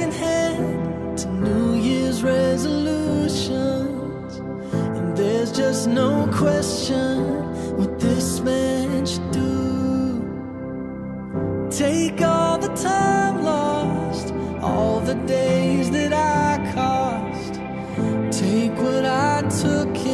second hand to New Year's resolutions, and there's just no question what this man should do. Take all the time lost, all the days that I cost, take what I took